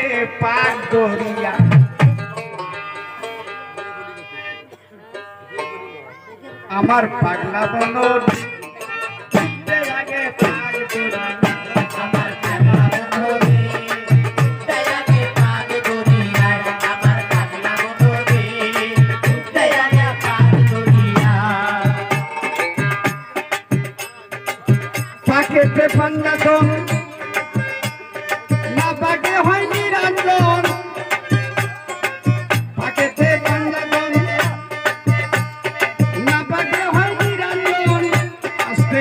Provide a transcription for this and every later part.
পাক দরিয়া আমার পাগলা বনর ডুবতে লাগে পাক দরিয়া আমার পাগলা বনর ডুবতে লাগে পাক দরিয়া আমার পাগলা বনর ডুবতে লাগে পাক দরিয়া পাকেতে পাঞ্জাতন না পাকে হয় নিরঞ্জন পাকেতে পাঞ্জাতন না পাকে হয় নিরঞ্জন আস্তে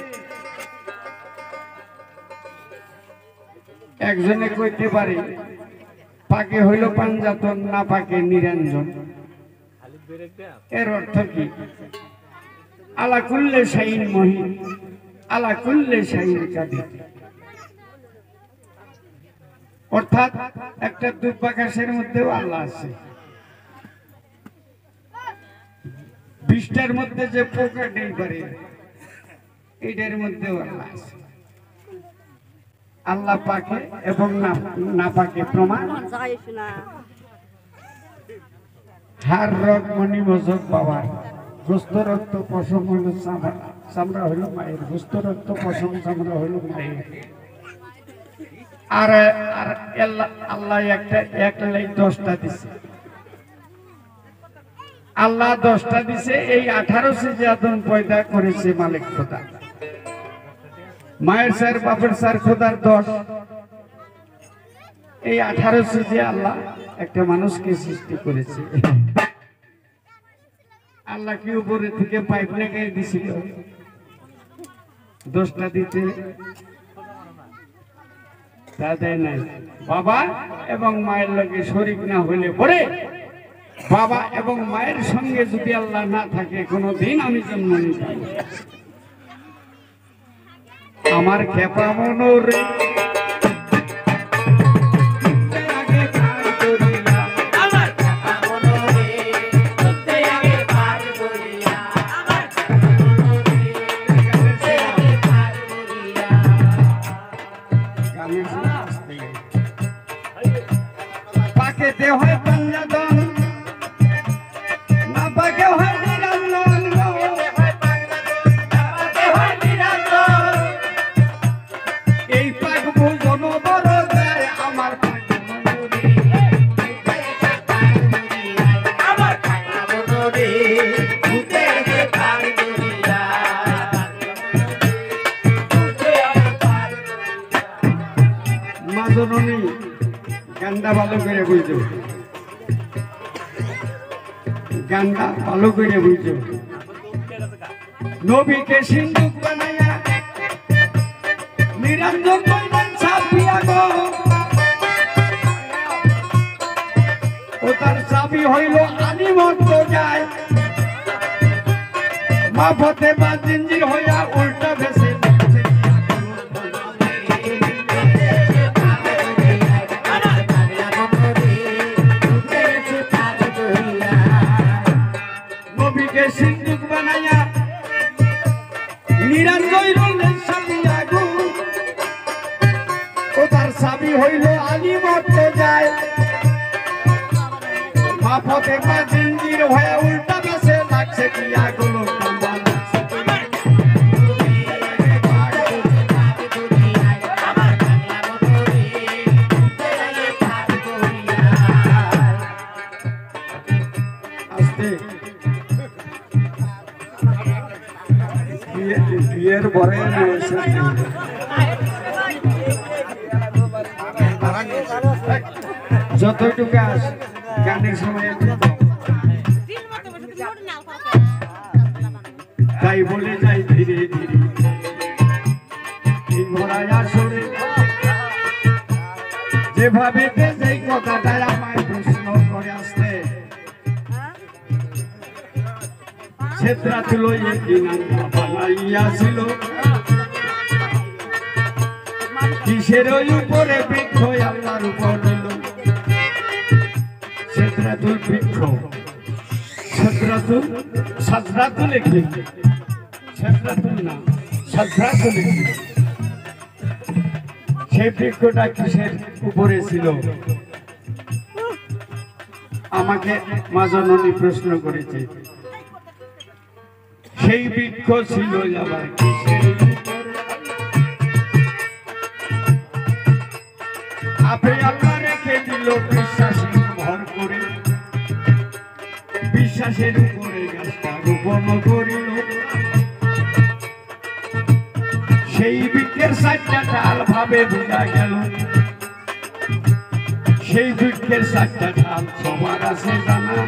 একজনে কইতে পারে পাকে হইল পাঞ্জাতন না পাকে নিরঞ্জন এর অর্থ কি আলা কুল্লে শাইন মহিন আলা কুল্লে শাইন কাদির অর্থাৎ একটা দুর্বাকাশের মধ্যেও আল্লাহ আছে 20টার মধ্যে যে পোকা নেই পারে এটার মধ্যেও আল্লাহ আছে আল্লাহ পাকে এবং না পাকে প্রমাণ হার রোগ মনি মজক পাওয়ার গোস্ত রক্ত পশম হইল চামড়া হইল মায়ের গোস্ত রক্ত পশম চামড়া হইল মায়ের আর আল্লাহ এক লাই 10টা দিছে আল্লাহ 10টা দিছে এই 18 সিজাদন পয়দা করেছে মালিক খোদা মায়ের স্যার বাপের স্যার খোদার 10 এই 18 সিজে আল্লাহ একটা মানুষকে সৃষ্টি করেছে আল্লাহ কি উপরে থেকে পাইপ লাগাই দিছিল 10টা দিতে তা দেয় নাই বাবা এবং মায়ের লগে শরীক না হইলে পরে বাবা এবং মায়ের সঙ্গে যদি আল্লাহ না থাকে কোনোদিন আমি জন্ম নিতাম আমার খেপা মনোরে পাকেতে হয় পাঞ্জাতন না পাকে হয় নিরঞ্জন এই পাক ভোজন বড় যায় আমার মা জননী গান্ডা ভালো করে বুঝছো গান্ডা ভালো করে বুঝছো নবীকে সিন্ধুক বানাইয়া নিরঞ্জন কইলেন ছাপিয়া গো ও তার চাবি হইল আনিমত যায় মা ফতে বা জিঞ্জির হইয়া উল্টা ভেসে সিন্ধুক বানাইয়া নিরঞ্জন সাবিয়া গো ও তার চাবি হইল আলিমত যায় মাফতে বা জিঞ্জির হয়ে উল্টা বেসে লাগছে কি আগুলো বিয়ের পরে যতটুকু আস গানের সময় তাই বলে যাই ধীরে ধীরে আসলে যেভাবে যেই কথাটা আমায় প্রশ্ন করে আসতে ছেত্রা তুলো একদিন বানাইয়াছিল কিসের উপরে বৃক্ষ আল্লাহর উপর দিল ছেত্রাতুল বৃক্ষ সাজরাতুল লিখলি ছেত্রাতুল না সাজরাতুল লিখলি সেই বৃক্ষটা কিসের উপরে ছিল? আমাকে মা জননী প্রশ্ন করেছে। সেই বৃক্ষ ছিল আবার কিসের উপরে? আপে আল্লাহ রেখে দিল বিশ্বাসী ভর করে, বিশ্বাসের উপরে গাছটা রোপণ করিল। সেই বৃক্ষের চারটা ডাল ভাবে বোঝা গেল, সেই বৃক্ষের চারটা ডাল সবার আছে জানা।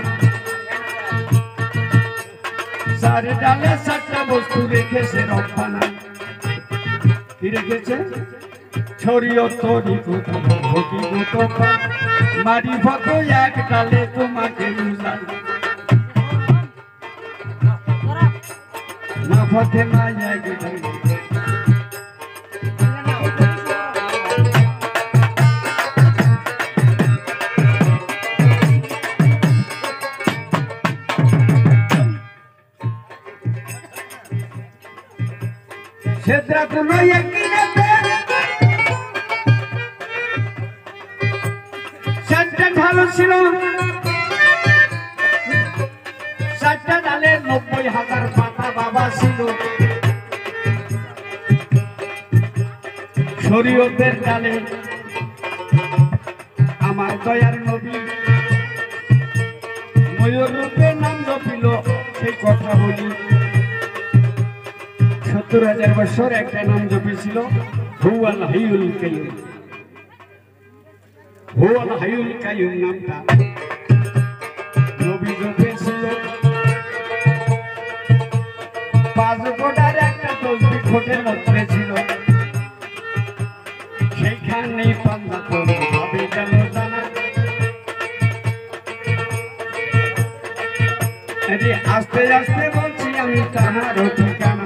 চার ডালে চারটা বস্তু রেখেছে রব্বানা। কি রেখেছে? শরীয়ত তরিকত হকিকত মারিফত এক ডালে তোমাকে বুঝাই। না ফতে না এক ডালে সেটা কোনো একই চারটা ঢাল ছিল, চারটা ডালে 90,000 পাতা বাবা ছিল। শরীয়তের ডালে আমার দয়ার নবী ময়ূর রূপে নাম জপিল। সেই কথা বলি 70,000 বছর একটা নাম জপেছিল, হুয়াল হাইয়ুল কাইয়ুম। হুয়াল হাইয়ুল কাইয়ুম নামটা নবী জপেছিল। 5 ফোঁটার একটা তসবিহ ঠোঁটের মধ্যে ছিল, সেইখানেই পান্না তো ভাবে গেল জানা। আস্তে আস্তে বলছি আমি তাহার ঠিকানা।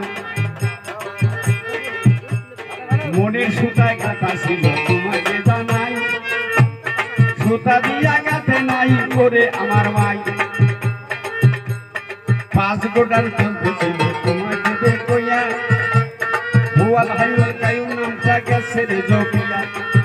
মনের সুতায় গাঁথা ছিল তোমাকে জানাই, সুতা দিয়া গাঁথে নাই করে আমার মাই। 5 গোটার চলতে ছিল তোমাকে দেখইয়া, হুয়াল হাইয়ুল কাইয়ুম নামটা গেছে রে জপিয়া।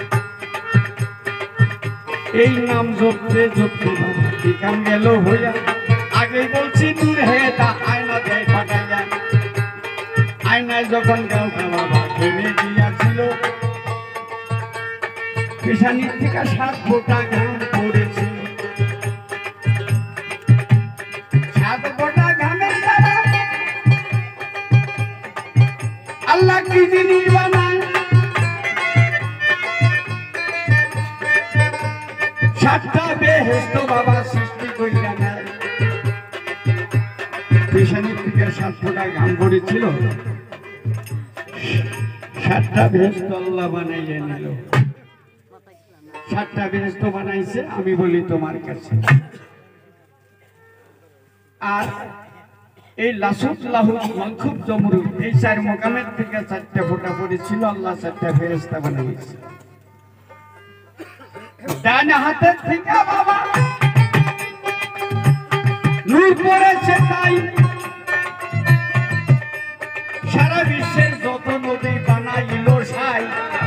এই নাম জপতে জপতে বাবা ঠিকান গেল হইয়া। আগে বলছি দূর হয়ে তা আয়না দেয় ফাটাইয়া। আয়নায় যখন গাওটা বাবা থেমে গিয়াছিল, পেশানির থেকে 7 ফোঁটা ঘাম পড়েছিল। 7 ফোঁটা ঘামের দ্বারা আল্লাহ কি জিনিস বানায়? 7টা বেহেশত বাবা সৃষ্টি করিয়া নেয়। পেশানির থেকে 7 ফোঁটা ঘাম পড়েছিল, 7টা বেহেশত আল্লাহ বানাইয়া নিল। 7টা বেহেশত বানাইছে। আমি বলি তোমার কাছে, আর এই লাসুত লাহুত মালখুব জমরুদ এই 4 মোকামের থেকে 4টা ফোঁটা পড়েছিল, আল্লাহ 4টা ফেরেশতা বানাইছে। ডান হাতের থেকে বাবা নূর পড়েছে, তাই সারা বিশ্বের যত নবী বানাইল সাই।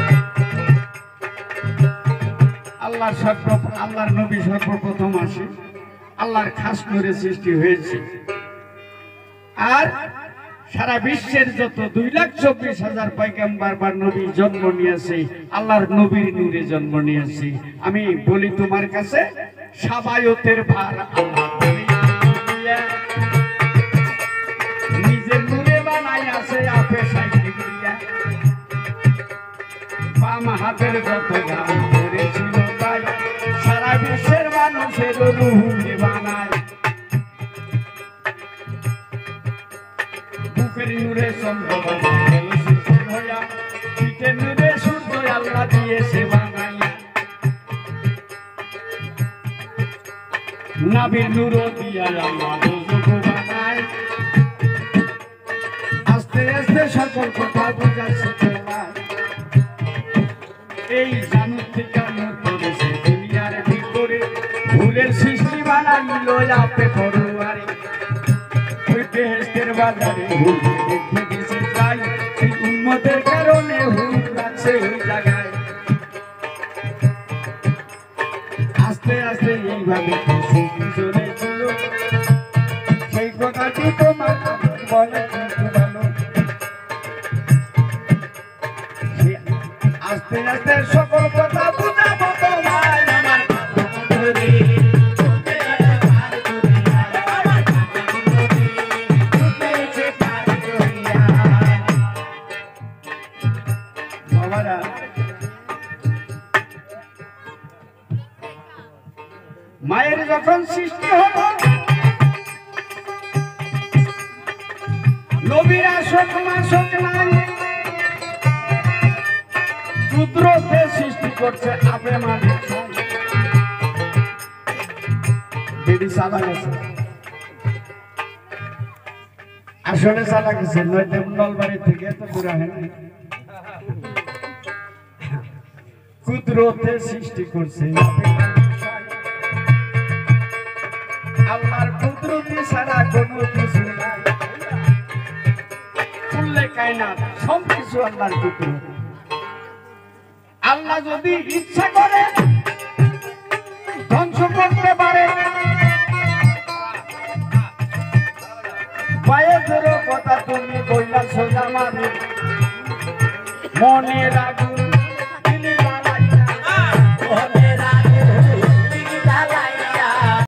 আল্লাহর নবী সর্বপ্রথম আসে, আল্লাহর খাস করে সৃষ্টি হয়েছে। আর সারা বিশ্বের যত 2,24,000 পয়গম্বর বা নবী জন্ম নিয়েছে, আল্লাহর নবীর নূরে জন্ম নিয়েছে। আমি বলি তোমার কাছে, সাবায়তের ভার আল্লাহ নিজের নূরে বানাই আছে আপে সাইকে দিয়া। বাম হাতের যত গান করেছিল তাই সারা বিশ্বের মানুষের রুহুকে বানায়। বুকের নূরে চন্দ্র হইয়া, পিঠের নূরে সূর্য আল্লাহ দিয়েছে বানাইয়া। নাভির নূর দিয়া আল্লাহ বানায়। আস্তে আস্তে সকল কথা বুঝাচ্ছে তোমার। এই জানুর থেকে করেছে দুনিয়ার ভিতরে, ভুলের সৃষ্টি বানাইল আপে পড়ুয়ারে। ওই বেহেশতের বাজারে ভুল দেখে গেছে তাই, এই উন্মতের কারণে ভুল লাগছে ওই জায়গায়। আস্তে আস্তে এইভাবে সৃষ্টি চলেছিল সেই কথাটি তোমার বলে কিন্তু ভালো আস্তে আস্তে সকল কথা বুঝাবো তোমায় আমার ধরে বাবারা মায়ের যখন সৃষ্টি হলো নবীরা শোক নাই রুদ্রকে সৃষ্টি করছে আপে মানে বেডি সাদা গেছে আসলে সাদা গেছে নয়তো নলবাড়ি থেকে তো দূরে হয় না কুদরতে সৃষ্টি করছে আল্লাহর কুদরতি ছাড়া কোনো কিছু নাই কুল্লে কায়নাত সব কিছু আল্লাহর কুদরত আল্লাহ যদি ইচ্ছা করে ধ্বংস করতে পারে পায়ে ধরো কথা তুমি বইলা সোজা মানে মনে রাখুন